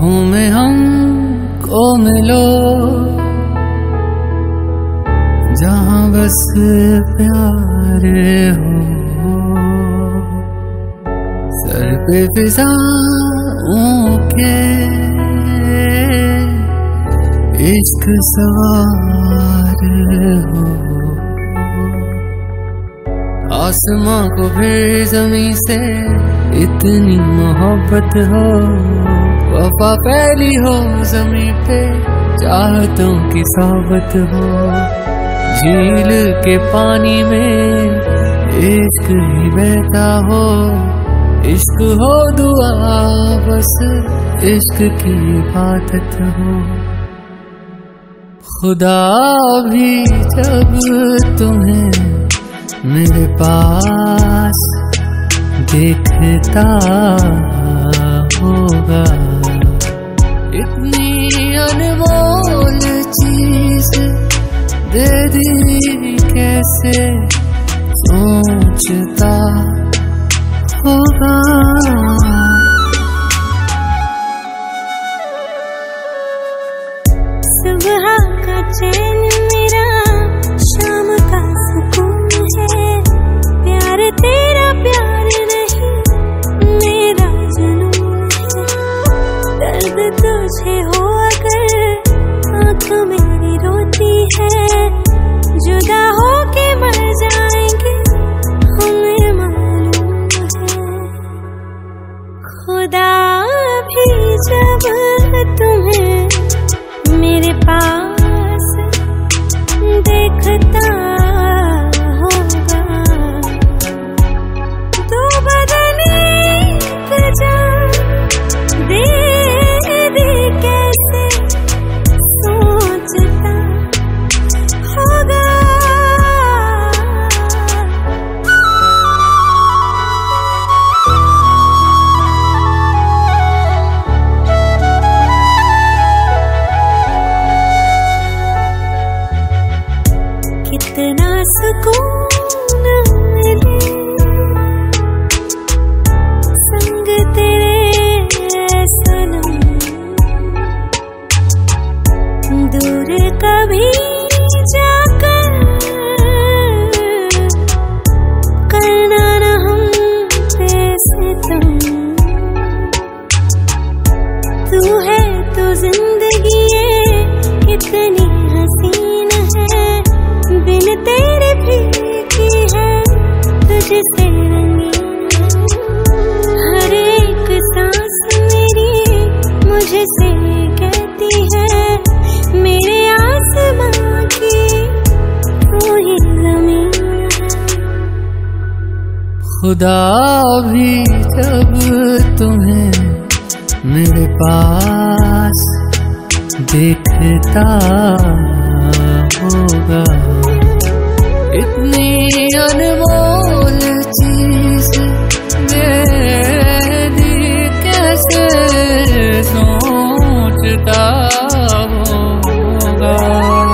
बाहों में हमको मिलो, जहाँ बस प्यार हो। सर पे फिजाओं के इश्क सवार हो। आसमां को फिर ज़मीं से इतनी मोहब्बत हो। वफा फैली हो ज़मीं पे, चाहतों की सोबत हो। झील के पानी में इश्क ही बहता हो। इश्क हो दुआ, बस इश्क की इबादत हो। खुदा भी जब तुम्हें मेरे पास देखता होगा, इतनी अनमोल चीज दे दी कैसे सोचता होगा। सुबह का चैन मेरा, शाम का सुकून है। प्यार तेरा प्यार नहीं, मेरा जुनून है। दर्द तुझे हो अगर आँखों मेरी रोती है। जुदा होके मर जाएंगे हमें मालूम है। खुदा भी जब तुम्हें मेरे पास देखता होगा, तो बदनी जान दे दे कैसे सोचता होगा। कितना सुकून मिले संग तेरे सनम। दूर कभी जाकर करना न हम पे सितम। तू है तो जिंदगी ये कितनी हसीन है। बिन तेरे फीकी है, तुझसे रंगीन है। हर एक सांस मेरी मुझसे कहती है, मेरे आसमां की तू ही ज़मीन है। खुदा भी जब तुम्हें मेरे पास देखता होगा, इतनी अनमोल चीज दे दी कैसे सोचता होगा।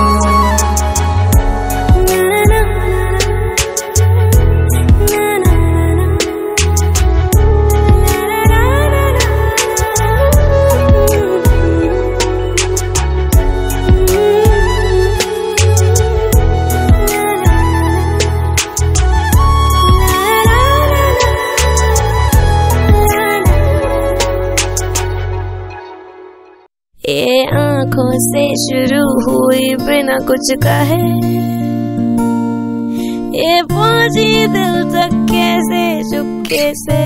ये आँखों से शुरू हुई बिना कुछ कहे, ये पहुंची दिल तक कैसे चुपके से।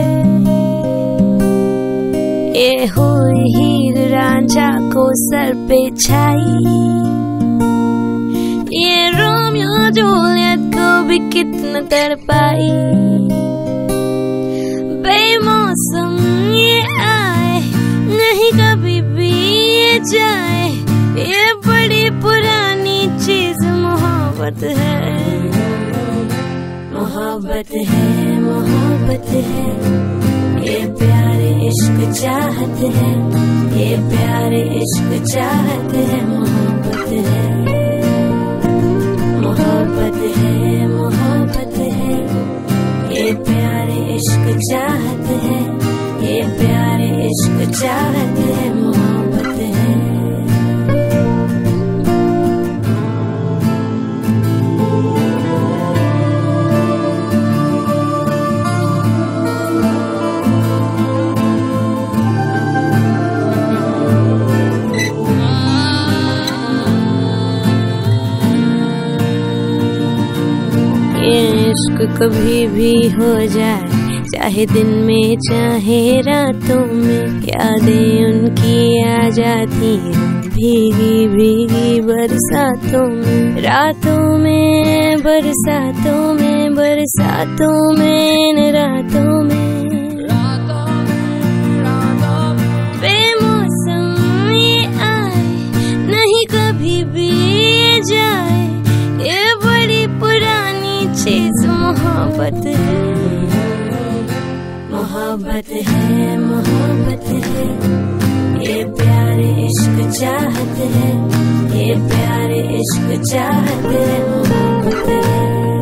ये हुई हीर रांझा को सर पे छाई, ये रोमियो जूलियट को भी कितना तड़पाई। बेमौसम ये आए नहीं कभी भी ये जाए, ये बड़ी पुरानी चीज मोहब्बत है। मोहब्बत है, मोहब्बत है, ये प्यारे इश्क चाहत है। ये प्यारे इश्क चाहत है, मोहब्बत है। मोहब्बत है, मोहब्बत है, ये प्यारे इश्क चाहत है। ये प्यारे इश्क चाहत है, मोहब्बत कभी भी हो जाए, चाहे दिन में चाहे रातों में, यादें उनकी आ जाती हैं भीगी भीगी बरसातों में, रातों में बरसातों में, बरसातों में इन रातों में, बेमौसम ये आए नहीं कभी भी जाए, ये बड़ी पुरानी चीज मोहब्बत है, मोहब्बत है, मोहब्बत है, ये प्यार इश्क चाहत है, ये प्यार इश्क चाहत है, मोहब्बत है।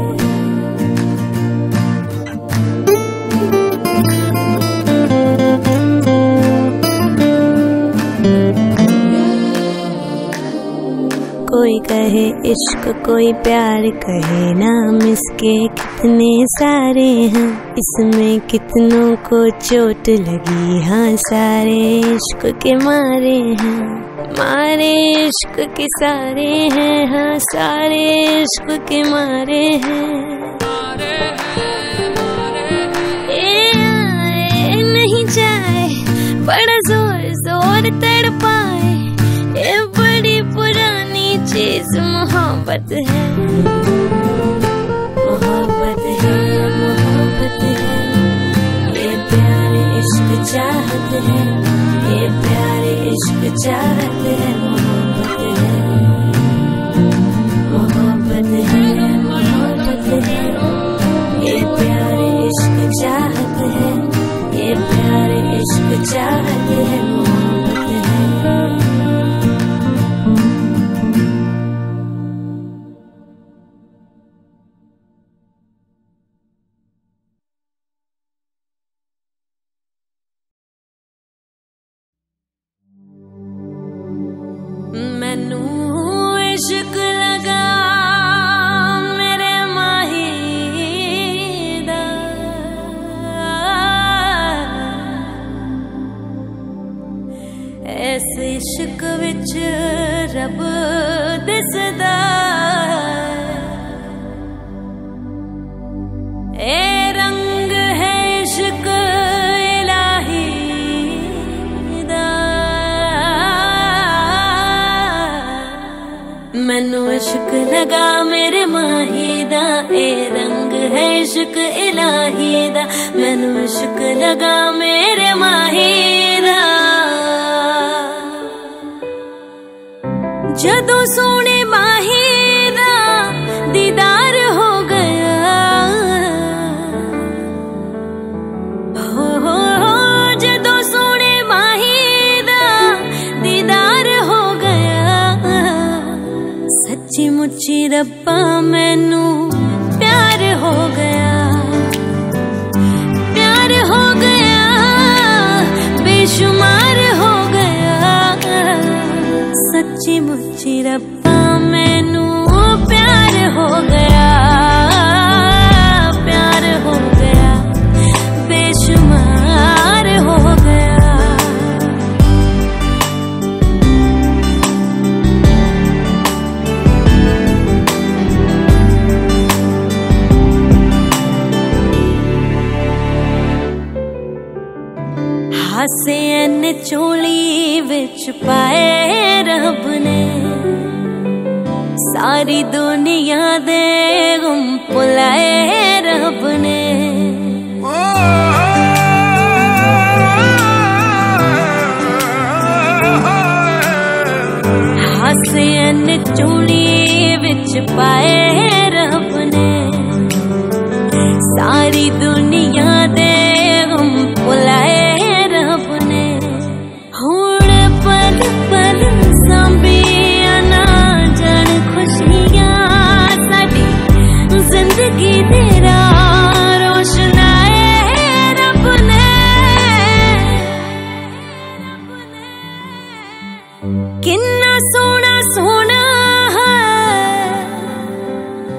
कोई कहे इश्क कोई प्यार कहे, नाम इसके कितने सारे हैं, इसमें कितनों को चोट लगी, हाँ सारे इश्क के मारे हैं, मारे इश्क के सारे हैं, हाँ सारे इश्क के मारे हैं, ये आए नहीं जाए, बड़ा जोर जोर तड़पाए, ये बड़ी पुरानी चीज मोहब्बत है, मोहब्बत है, मोहब्बत है, ये प्यार इश्क चाहत है, ये प्यार इश्क चाहत है, मोहब्बत है, मोहब्बत है, मोहब्बत है, ये प्यार इश्क चाहत है, ये प्यार इश्क चाहत है, मोहब्बत है। मैनू इश्क लगा मेरे माही दा, ऐसे इश्क विच रब दिसदा, ए रंग है इश्क इलाही दा, मैनू इश्क लगा मेरे माही दा, ए रंग है इश्क इलाही दा, मैनू इश्क लगा मेरे माही दा, जदों सोने माही दा दीदार हो गया, हो जदों सोने माही दा दीदार हो गया, सच्ची मुच्ची रब्बा मैनू प्यार हो गया, प्यार हो गया, बेशुमार हो गया, सच्ची मुच्ची रब्बा मैनू प्यार हो गया, प्यार हो गया, बेशुमार हो गया। हासे एन चोली विच पाए रब ने, सारी दुनिया दे गुम भुलाए रब ने, हासे एन चोली विच पाए रब ने, सारी दुनिया दे गुम भुलाए रब ने, हुण पल पल सांभिया ना जान खुशियां साडी जिंदगी तेरा रोशनाए रब ने, किन्ना सोना सोना है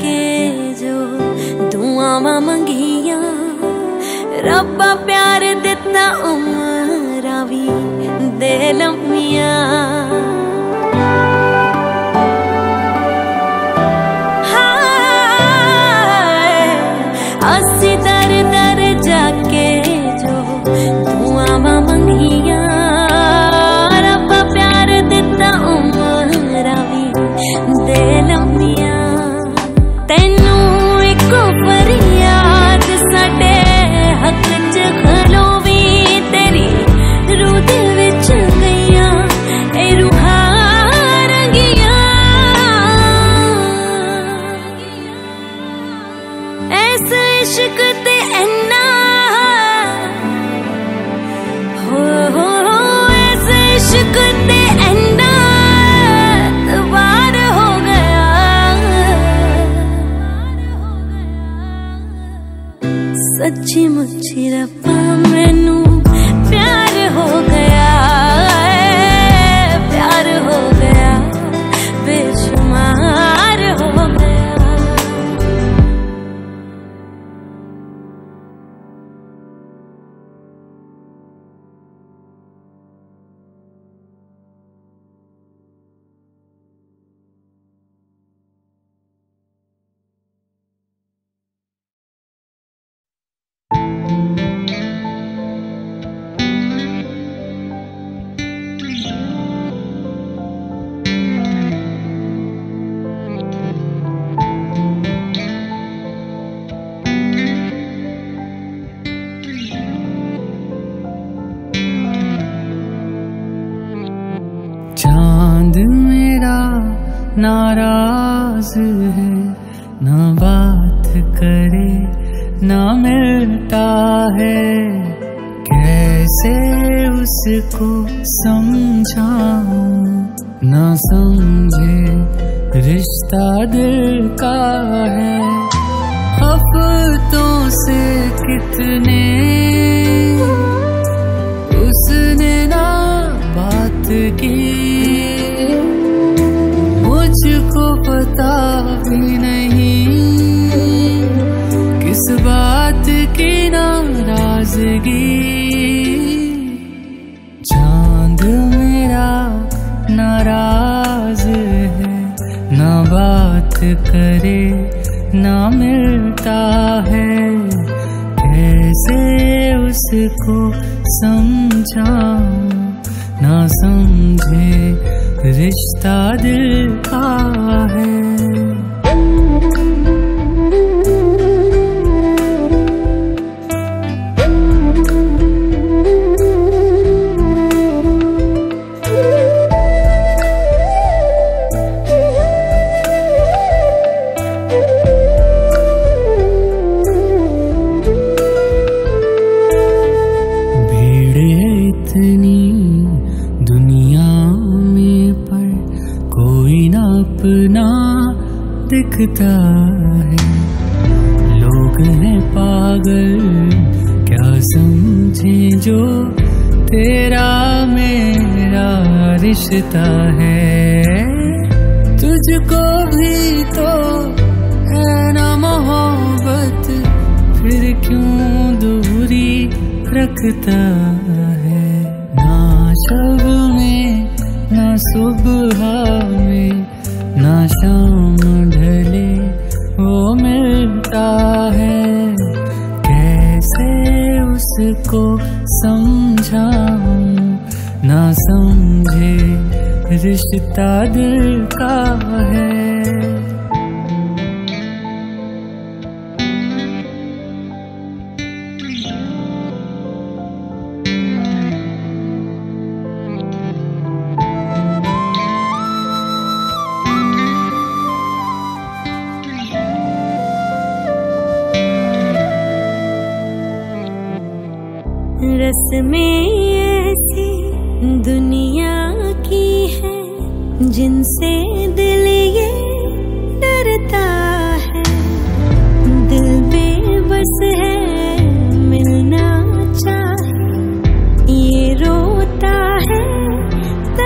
जाके जो दुआवां मंगिया, रब्बा प्यार दिता उमरां वी दे लम्मियां। अस्सी दर दर जाके जो दुआवां मंगिया, रब्बा प्यार दिता उमरां वी दे लम्मियां। तैनू इको फरियाद साडे हक च खलोवी, तेरी रूह दे विच गईयां ए रूहां रंगियां। ऐस इश्क ते इन्ना हो ऐस इश्क ते इन्ना तबार हो गया। सच्ची मुच्ची रब्बा मैनू प्यार हो गया, प्यार हो गया, बेशुमार हो गया। चांद मेरा नाराज है, ना बात करे ना मिलता है। कैसे उसको समझाऊं, ना समझे रिश्ता दिल का है। हफ्तों से कितने उसने ना बात की, मुझको पता भी नहीं किस बात की नाराजगी। चांद मेरा नाराज है, ना बात करे ना मिलता है। कैसे उसको समझाऊं, ना समझे रिश्ता दिल का है। अपना दिखता है, लोग हैं पागल क्या समझे जो तेरा मेरा रिश्ता है। तुझको भी तो है ना मोहब्बत, फिर क्यों दूरी रखता है। ना शब में ना सुबह में ना शाम ढले वो मिलता है। कैसे उसको समझाऊं, ना समझे रिश्ता दिल का है। रस्में ऐसी दुनिया की है जिनसे दिल ये डरता है। दिल बेबस है मिलना चाहे, ये रोता है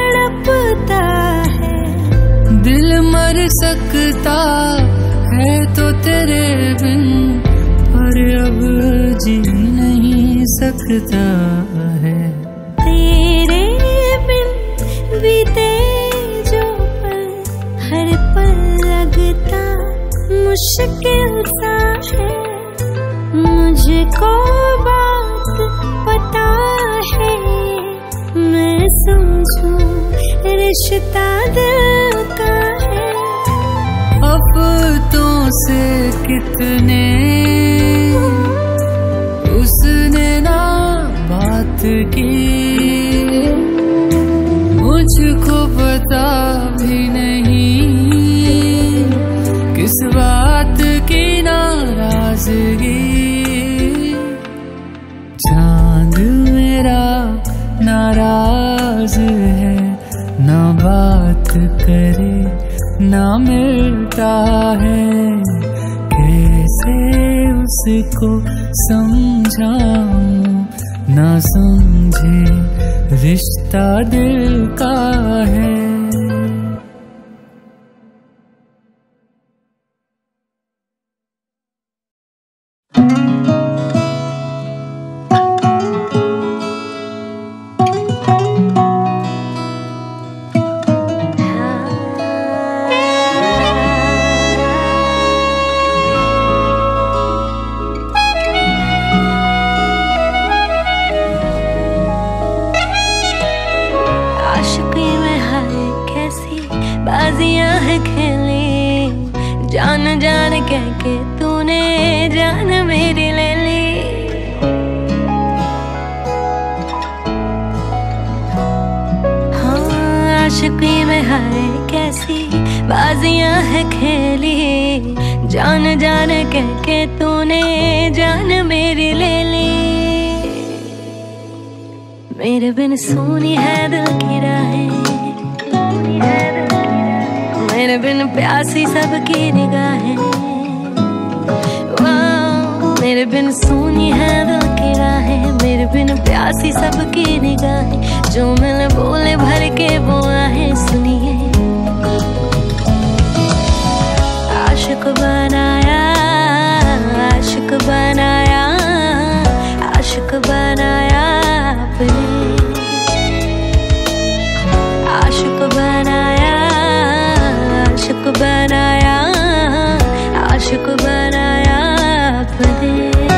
तड़पता है। दिल मर सकता है बिन, पर अब जी नहीं सकता है। तेरे बिन बीते जो पल, हर पल लगता मुश्किल सा है। मुझको बात पता है, मैं समझूं रिश्ता दिल का है। हफ्तों से कितने उसने ना बात की, मुझको पता भी नहीं किस बात की नाराजगी। चांद मेरा नाराज है, ना बात करे ना मिलता है। कैसे उसको समझाऊं, ना समझे रिश्ता दिल का है। बाजियां है खेली, जान जान कह के तूने जान मेरी ले ली। हाँ आशिकी में हाय कैसी बाजियां है खेली, जान जान कह के तूने जान मेरी ले ली। मेरे बिन सुनी है दिल की राहें, मेरे बिन प्यासी सबकी निगाहें। मेरे बिन सुनी है दिल की राहें, मेरे बिन प्यासी सबकी निगाहें। जो मिल बोले भर के वो आहें सुनिए। आशिक बनाया, आशिक बनाया, आशिक बनाया अपने। आशिक बनाया, आशिक बनाया, आशिक बनाया अपने।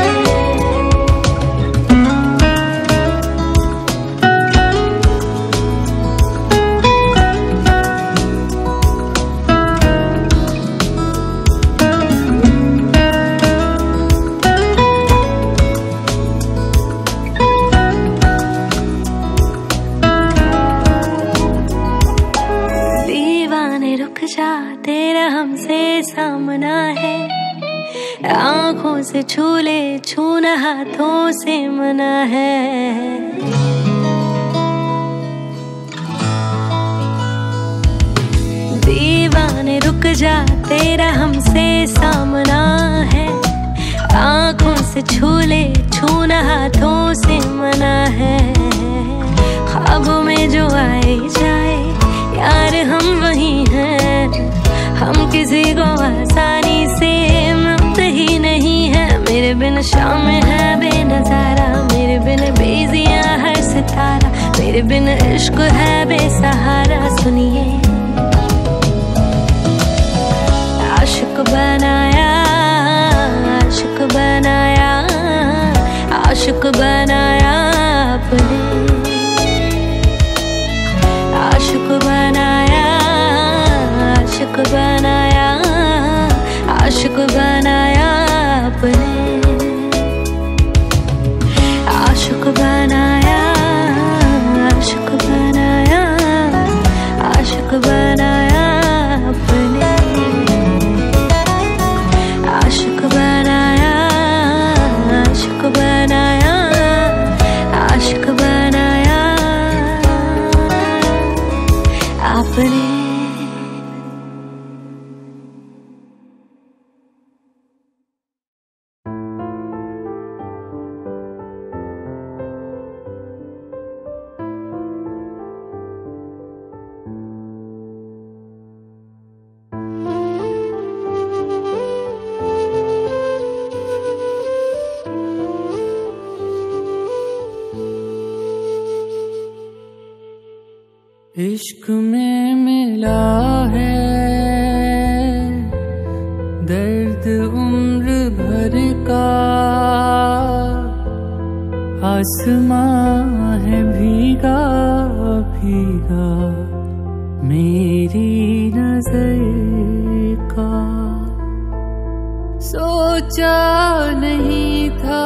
रुक जा तेरा हमसे सामना है, आँखों से छू ले छूना हाथों से मना है। दीवाने रुक जा तेरा हमसे सामना है, आँखों से छू ले छूना हाथों से मना है। ख्वाबों में जो आए जाए यार हम वही हैं, हम किसी को आसानी से मिलते ही नहीं है। मेरे बिन शाम है बेनजारा, मेरे बिन बेजियां हर सितारा, मेरे बिन इश्क है बेसहारा। सुनिए आशिक बनाया, आशिक बनाया, आशिक बनाया अपने। आशिक बनाया, आशिक बनाया, आशिक बनाया अपने। आशिक बनाया, आशिक बनाया, आशिक बनाया अपने। आशिक बनाया, आशिक बनाया, आशिक बनाया अपने। इश्क में मिला है दर्द उम्र भर का, आसमां है भीगा भीगा मेरी नजर का। सोचा नहीं था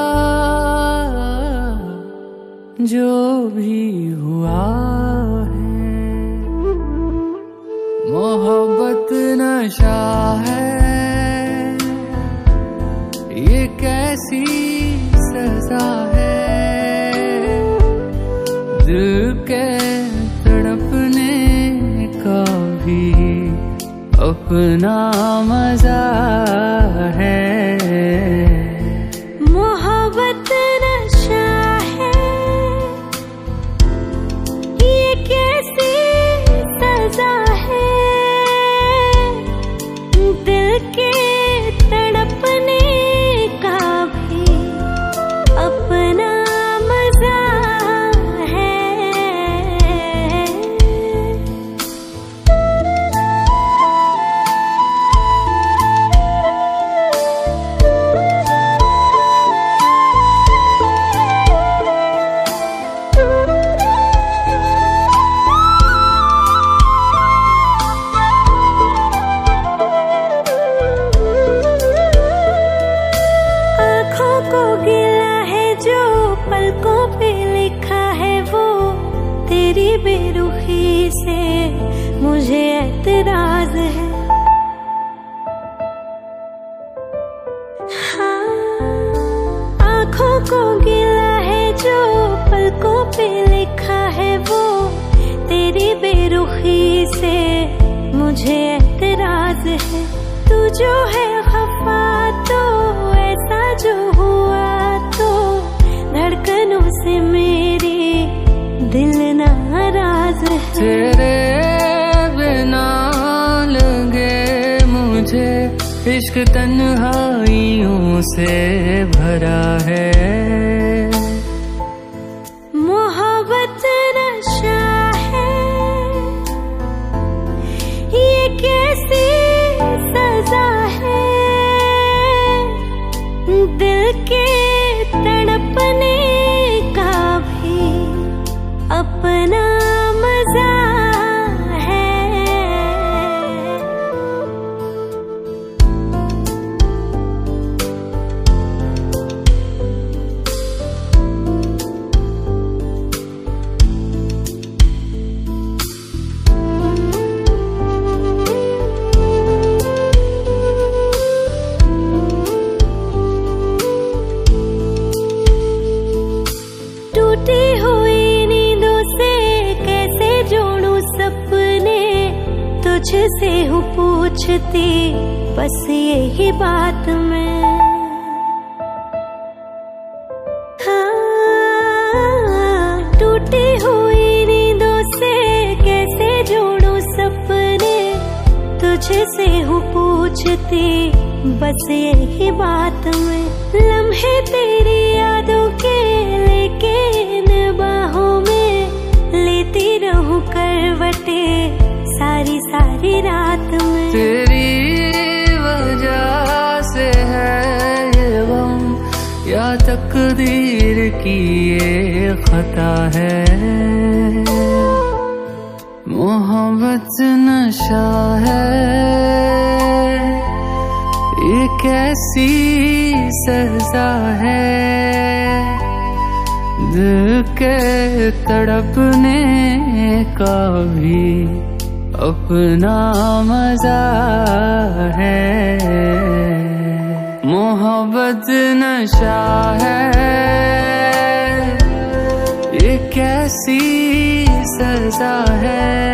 जो भी हुआ है, मोहब्बत नशा है, ये कैसी सजा है, दिल के तड़पने का भी अपना मजा है। मोहब्बत नशा है, ये कैसी सजा है, दिल के तड़पने का भी अपना मजा है। आँखों को गिला है जो पलकों पे लिखा है, वो तेरी बेरुखी से मुझे एतराज है। हाँ, आँखों को गिला है जो पलकों पे लिखा है, वो तेरी बेरुखी से मुझे एतराज है। तू जो है खफा तो ऐसा जो हुआ तो धड़कनों से मेरी दिल नाराज है। तेरे बिना लगे मुझे इश्क तन्हाइयों से भरा है। मोहब्बत नशा है, ये कैसी सजा है, दिल के तड़पने का भी अपना मजा है। टूटी हुई नींदों से कैसे जोड़ूं सपने, तुझसे हूँ पूछती बस यही बात मैं। हाँ, टूटी हुई नींदों से कैसे जोड़ूं सपने, तुझसे हूँ पूछती बस यही बात मैं। लम्हे तेरी यादों के लेके इन बाहों में लेती रहूं करवटे सारी सारी रात में। तेरी वजह से है ये गम या तकदीर की ये खता है। मोहब्बत नशा है, ये कैसी सजा है, दिल के तड़पने का भी अपना मजा है। मोहब्बत नशा है, ये कैसी सजा है,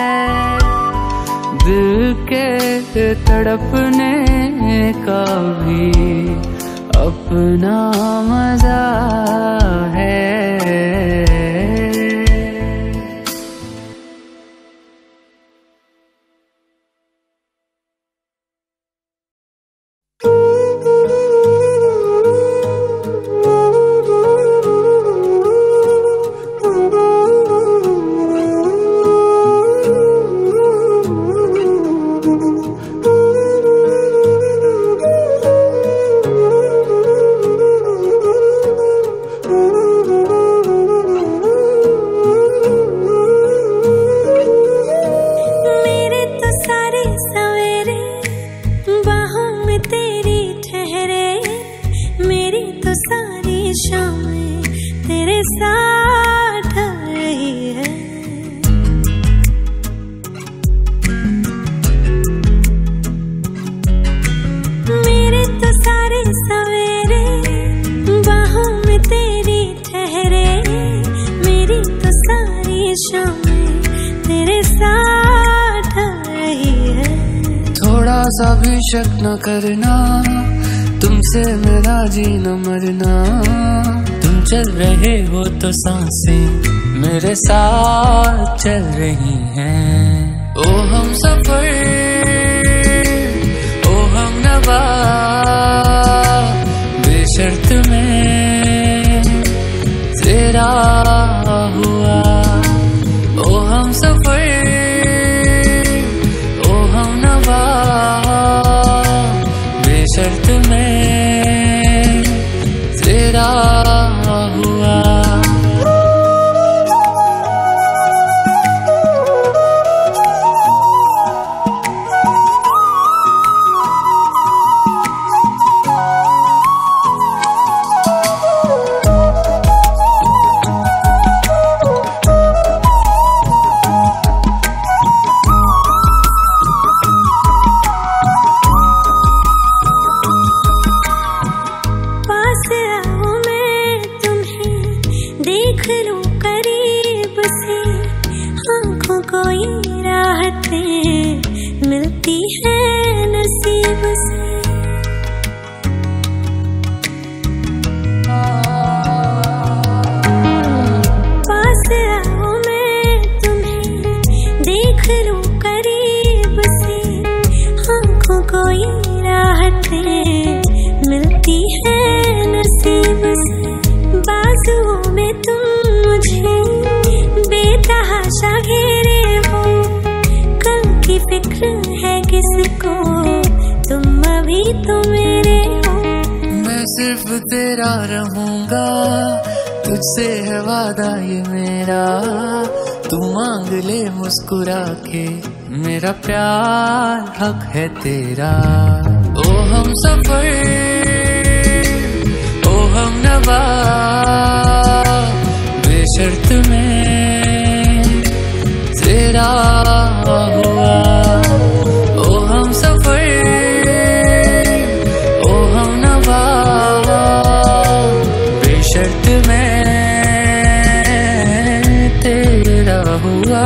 दिल के तड़पने का भी अपना मजा है। तेरे साथ रही है। मेरे तो सारे सवेरे बाहों में तेरी ठहरे, मेरी तो सारी शामें तेरे साथ रही है। थोड़ा सा भी शक न करना, तुमसे मेरा जीना मरना। तुम चल रहे हो तो सांसें मेरे साथ चल रही हैं। ओ हम सफर, ओ हम नवा, बेशर्त में तेरा हुआ। ओ हम सफर, ओ हम नवा, बेशर्त में तेरा हुआ। कोई राहतें मिलती है नसीब से। पास आओ मैं तुम्हें देख लूं करीब से, आँखों कोई राहतें मिलती है नसीब से। बाजुओं में तुम मुझे बेतहाशा घेरे हो, कल की फिक्र है किसको, तुम अभी तो मेरे हो। मैं सिर्फ तेरा रहूंगा, तुझसे है वादा ये मेरा। तू मांग ले मुस्कुरा के, मेरा प्यार हक है तेरा। ओ हम सफर, ओ हम नवा, बेशर्त में तेरा हुआ। ओ हम सफर, ओ हम नवा, बेशर्त में तेरा हुआ।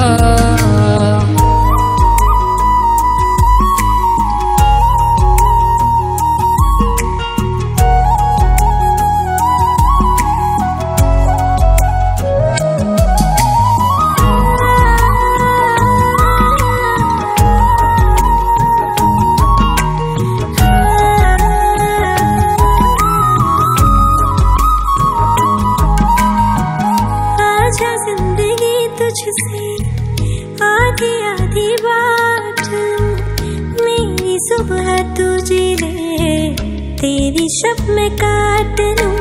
आधी आधी बात मेरी सुबह तू जी ले, तेरी शब मैं काट लूं।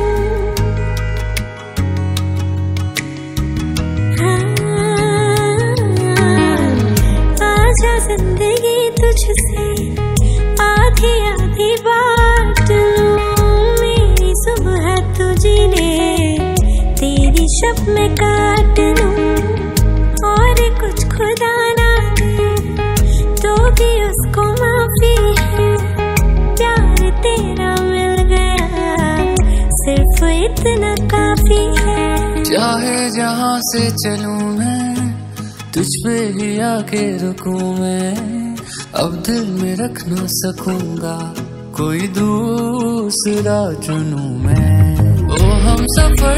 आजा जिंदगी तुझसे आधी आधी बात लूं, मेरी सुबह तू जी ले, तेरी शब मैं काट लूं। और कुछ खुदा ना दे तो भी उसको माफी है, प्यार तेरा मिल गया सिर्फ इतना काफी है। चाहे जहाँ से चलूं मैं, तुझ पे ही आके रुकूं मैं। अब दिल में रख ना सकूंगा, कोई दूसरा चुनूं मैं। ओ हम सफर,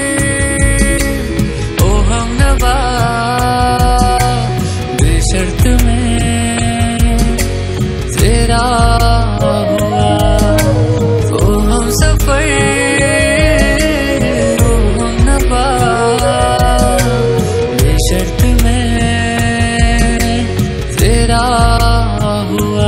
ओ हम नवा, बेशर्त में तेरा हुआ। ओ हम सफर, ओ हम नवा, बेशर्त में तेरा हुआ।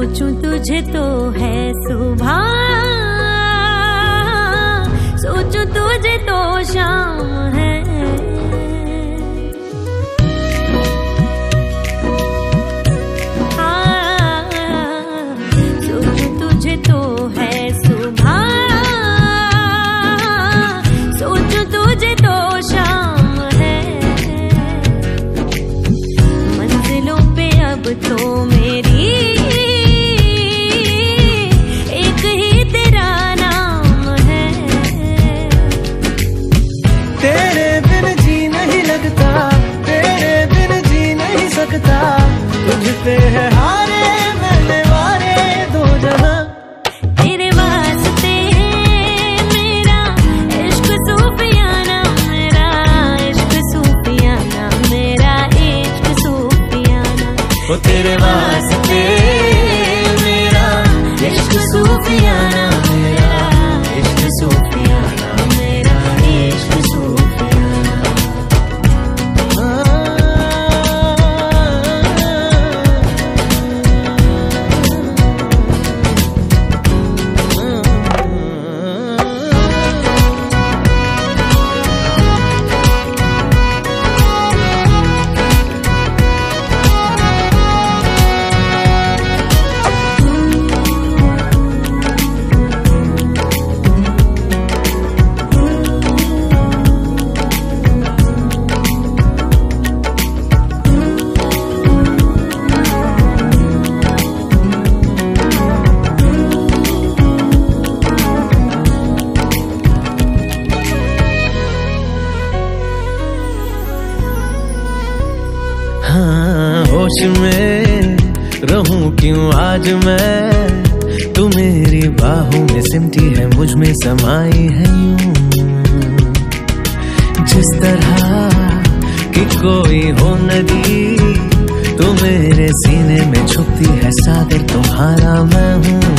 सोचूं तुझे तो है सुबह, सोचूं तुझे तो शाम है। सोचूं तुझे तो है सुबह, सोचूं तुझे तो शाम है। मंजिलों पे अब तो मेरी एक ही तेरा नाम है। तेरे बिन जी नहीं लगता, तेरे बिन जी नहीं सकता, तुझ पे है हारे मैंने वारे दो जहां। तेरे वास्ते मेरा इश्क सूफियाना, मेरा इश्क सूफियाना, मेरा इश्क सूफियाना। वो तेरे वास्ते मेरा इश्क सूफियाना, मेरा इश्क सूफियाना, मेरा इश्क सूफियाना। हाँ, होश में रहूं क्यों आज मैं, तू मेरी बाहों में सिमटी है, मुझ में समाई है यूं। जिस तरह कि कोई हो नदी, तू मेरे सीने में छुपती है, सागर तुम्हारा मैं हूँ।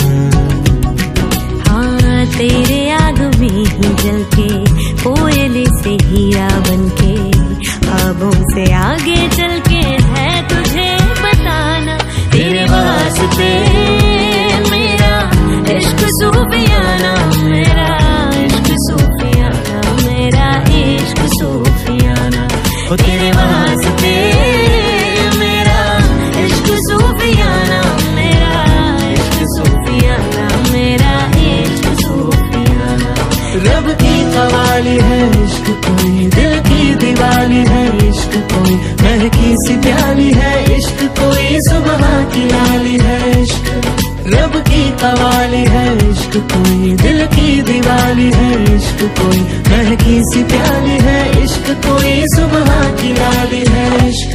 हाँ, तेरे आग में ही जल के, कोयले से हीरा बनके, ख्वाबों से आगे चल के है तुझे बताना। तेरे वास्ते मेरा इश्क सूफियाना, मेरा इश्क सूफियाना, मेरा इश्क सूफियाना। ओ तेरे वास्ते मेरा इश्क सूफियाना, मेरा इश्क सूफियाना, मेरा इश्क सूफियाना। रब की कवाली है इश्क कोई, दिल की दिवाली है इश्क कोई, महकी सी प्याली है इश्क कोई, सुबह की लाली है इश्क। रब की कवाली है इश्क कोई, दिल की दिवाली है इश्क कोई, महकी सी प्याली है इश्क कोई, सुबह की लाली है इश्क।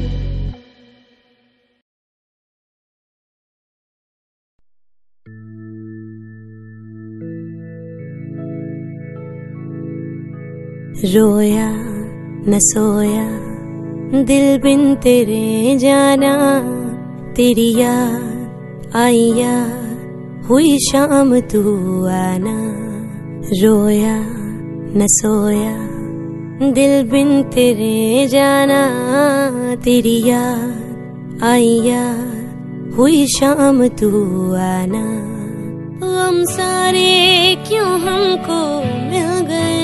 रोया न सोया दिल बिन तेरे जाना, तेरी याद आई याद हुई शाम तू आना। रोया न सोया दिल बिन तेरे जाना, तेरी याद आई याद हुई शाम तू आना। गम सारे क्यों हमको मिल गए,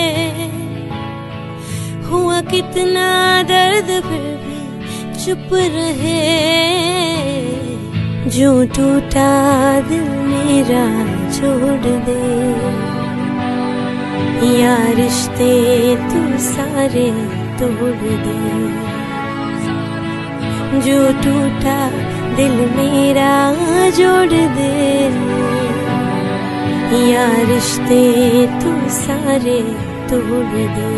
हुआ कितना दर्द फिर भी चुप रहे। जो टूटा दिल मेरा छोड़ दे, या रिश्ते तू सारे तोड़ दे। जो टूटा दिल मेरा जोड़ दे, या रिश्ते तू सारे तोड़ दे।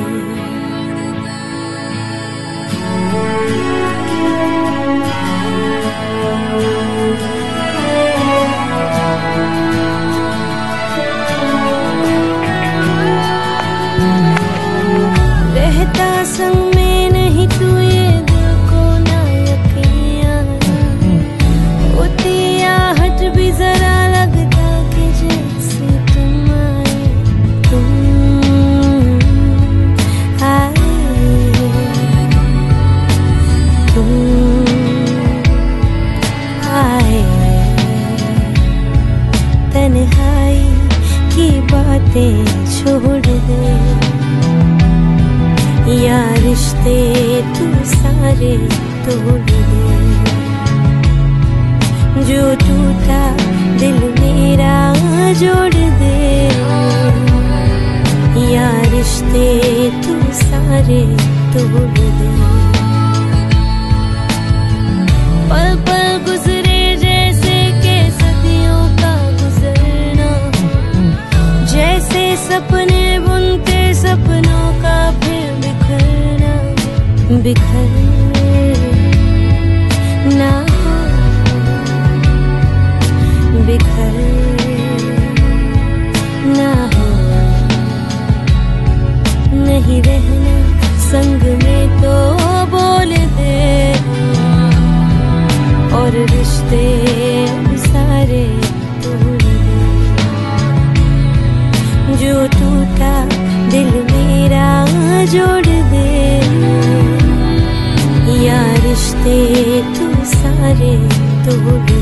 रहता संग में नहीं तू ये दिल को ना यकीन, होती आहट भी जरा लगता कि जैसे तुम आए, तुम आए, तुम आए। सारे छोड़ दे, या रिश्ते तू सारे तोड़ दे। जो टूटा दिल मेरा जोड़ दे, या रिश्ते तू सारे तोड़ दे। पल पल गुजरे जैसे के सदियों का गुजरना, जैसे सपने बुनते सपनों का फिर बिखरना, बिखरना बिखरना हो। नहीं रहना संग में तो बोल दे, और रिश्ते सारे तोड़ दे। जो टूटा दिल मेरा जोड़ दे, या रिश्ते तू सारे तोड़ दे।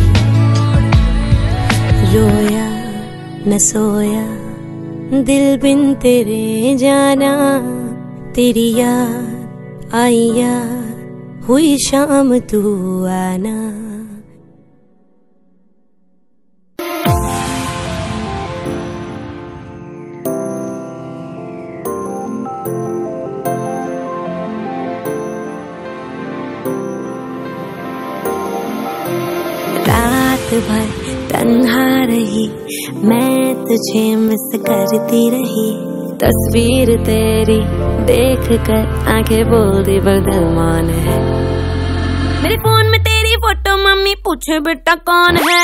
रोया न सोया दिल बिन तेरे जाना, तेरी याद आई याद हुई शाम तू आना। रात भर तन्हा रही मैं, तुझे मिस करती रही। तस्वीर तेरी देख कर आंखें बोलती पर दिल मान है। मेरे फोन में तेरी फोटो मम्मी पूछे बेटा कौन है।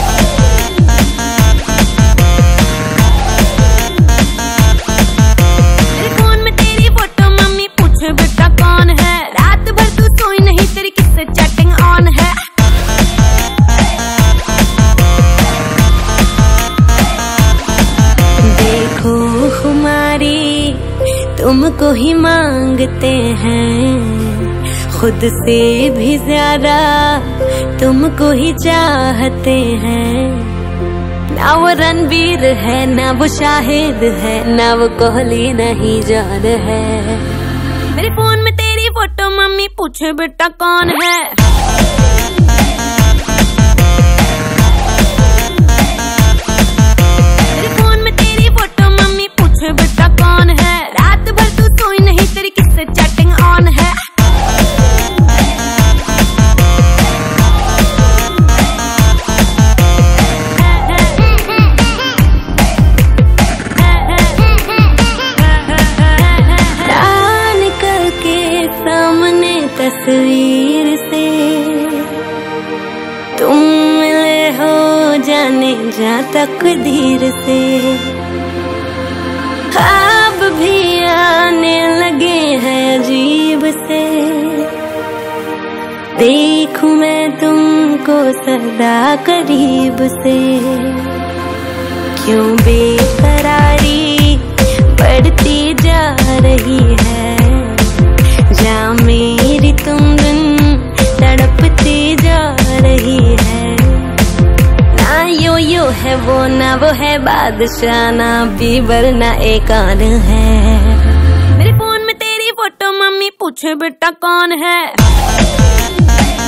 मेरे फोन में तेरी फोटो मम्मी पूछे बेटा कौन है। रात भर तू सोई नहीं तेरी किससे चैटिंग ऑन है। हमारी तुमको ही मांगते हैं, खुद से भी ज्यादा तुमको ही चाहते हैं। ना वो रणवीर है ना वो शाहिद है, ना वो कोहली नहीं जान है। मेरे फोन में तेरी फोटो मम्मी पूछे बेटा कौन है। बेटा कौन है। रात भर तू सोई नहीं तेरी किससे चैटिंग ऑन है। निकल के सामने तस्वीर से तुम मिले हो जाने जा तकदीर से। ख्वाब भी आने लगे हैं अजीब से, देखूं मैं तुमको सदा करीब से। क्यों बेकरारी बढ़ती जा रही है, जा मेरी तुम दिन तड़पती जा रही है। यो है वो ना वो है बादशाह, ना बीबर ना एक आन है। मेरे फोन में तेरी फोटो मम्मी पूछे बेटा कौन है।